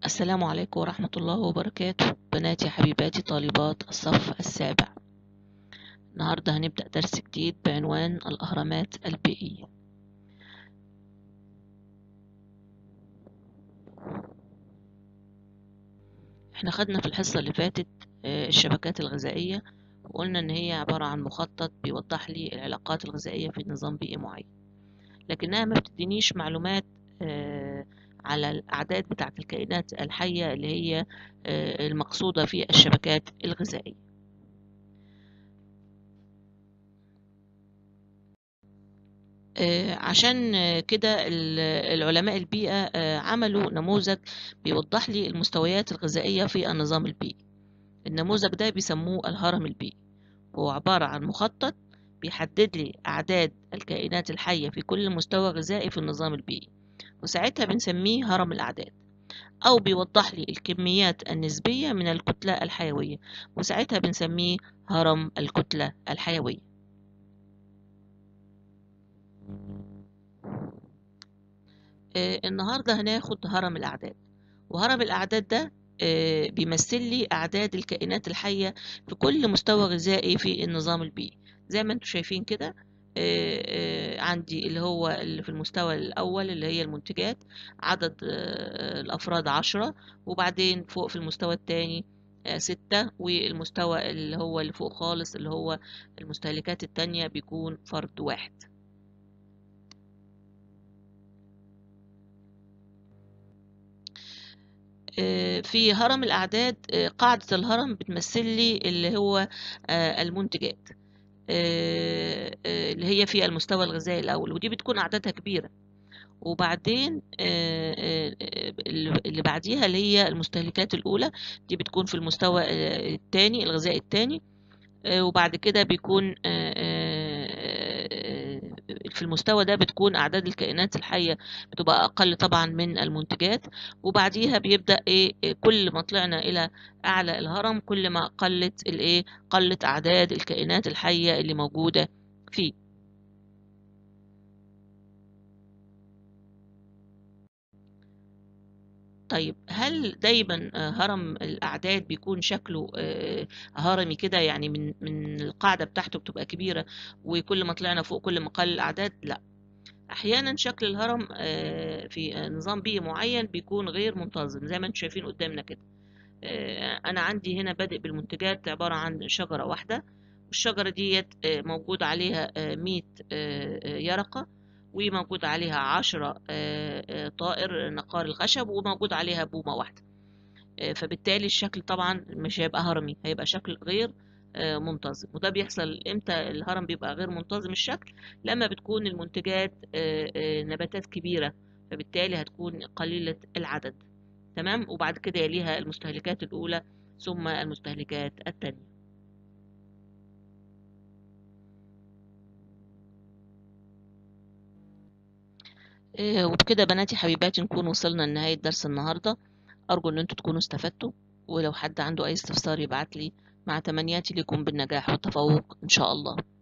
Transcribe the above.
السلام عليكم ورحمة الله وبركاته. بناتي حبيباتي طالبات الصف السابع، النهاردة هنبدأ درس جديد بعنوان الأهرامات البيئية. احنا خدنا في الحصة اللي فاتت الشبكات الغذائية، وقلنا ان هي عبارة عن مخطط بيوضح لي العلاقات الغذائية في نظام بيئي معين، لكنها ما بتدينيش معلومات على الأعداد بتاعة الكائنات الحية اللي هي المقصودة في الشبكات الغذائية. عشان كده العلماء البيئة عملوا نموذج بيوضح لي المستويات الغذائية في النظام البيئي. النموذج ده بيسموه الهرم البيئي، هو عبارة عن مخطط بيحدد لي أعداد الكائنات الحية في كل مستوى غذائي في النظام البيئي، وساعتها بنسميه هرم الأعداد. أو بيوضح لي الكميات النسبية من الكتلة الحيوية، وساعتها بنسميه هرم الكتلة الحيوية. النهاردة هناخد هرم الأعداد، وهرم الأعداد ده بيمثل لي أعداد الكائنات الحية في كل مستوى غذائي في النظام البيئي. زي ما انتم شايفين كده، عندي اللي في المستوى الأول اللي هي المنتجات، عدد الأفراد 10، وبعدين فوق في المستوى الثاني 6، والمستوى اللي فوق خالص اللي هو المستهلكات التانية بيكون فرد 1. في هرم الأعداد قاعدة الهرم بتمثل لي اللي هو المنتجات اللي هي في المستوى الغذائي الأول، ودي بتكون أعدادها كبيرة. وبعدين اللي بعديها اللي هي المستهلكات الأولى، دي بتكون في المستوى الثاني الغذائي الثاني. وبعد كده بيكون في المستوى ده بتكون أعداد الكائنات الحية بتبقى أقل طبعا من المنتجات. وبعديها بيبدأ كل ما طلعنا إلى أعلى الهرم كل ما قلت أعداد الكائنات الحية اللي موجودة فيه. طيب، هل دايما هرم الأعداد بيكون شكله هرمي كده، يعني من القاعدة بتاعته بتبقى كبيرة وكل ما طلعنا فوق كل ما قل الأعداد؟ لا، أحيانا شكل الهرم في نظام بيئي معين بيكون غير منتظم زي ما انتم شايفين قدامنا كده. أنا عندي هنا بادئ بالمنتجات عبارة عن شجرة واحدة، والشجرة ديت موجود عليها 100 يرقة، وموجود عليها 10 طائر نقار الخشب، وموجود عليها بومة واحدة. فبالتالي الشكل طبعا مش هيبقى هرمي، هيبقى شكل غير منتظم. وده بيحصل امتى الهرم بيبقى غير منتظم الشكل؟ لما بتكون المنتجات نباتات كبيرة، فبالتالي هتكون قليلة العدد. تمام، وبعد كده يليها المستهلكات الأولى ثم المستهلكات الثانية. وبكده بناتي حبيباتي نكون وصلنا لنهاية درس النهاردة. أرجو أن انتوا تكونوا استفدتوا، ولو حد عنده أي استفسار يبعت لي، مع تمنياتي لكم بالنجاح والتفوق إن شاء الله.